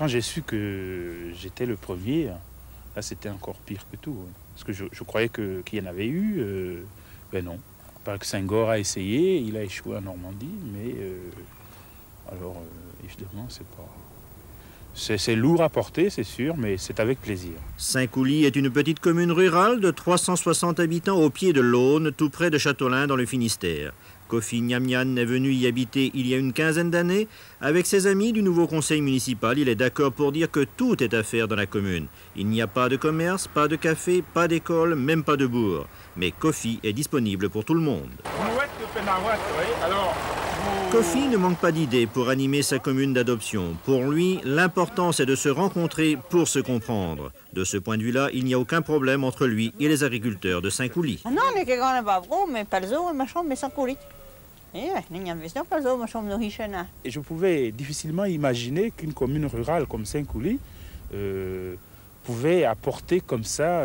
quand j'ai su que j'étais le premier, là c'était encore pire que tout. Parce que je croyais qu'il y en avait eu, ben non. Il paraît que Senghor a essayé, il a échoué en Normandie, mais alors évidemment c'est pas... C'est lourd à porter, c'est sûr, mais c'est avec plaisir. Saint-Coulis est une petite commune rurale de 360 habitants au pied de l'Aune, tout près de Châteaulin dans le Finistère. Kofi Gnamgnan est venu y habiter il y a une quinzaine d'années. Avec ses amis du nouveau conseil municipal, il est d'accord pour dire que tout est à faire dans la commune. Il n'y a pas de commerce, pas de café, pas d'école, même pas de bourg. Mais Kofi est disponible pour tout le monde. Kofi ne manque pas d'idées pour animer sa commune d'adoption. Pour lui, l'important c'est de se rencontrer pour se comprendre. De ce point de vue-là, il n'y a aucun problème entre lui et les agriculteurs de Saint-Coulis. Et je pouvais difficilement imaginer qu'une commune rurale comme Saint-Coulis pouvait apporter comme ça,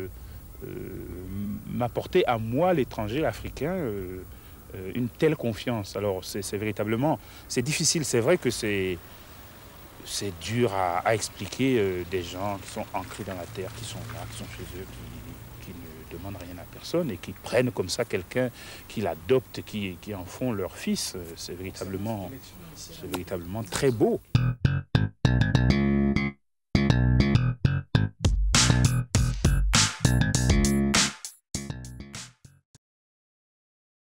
m'apporter à moi, l'étranger africain, une telle confiance. Alors c'est véritablement, c'est difficile, c'est vrai que c'est dur à expliquer des gens qui sont ancrés dans la terre, qui sont là, qui sont chez eux, qui ne demandent rien à personne et qui prennent comme ça quelqu'un, qui l'adoptent, qui en font leur fils. C'est véritablement très beau.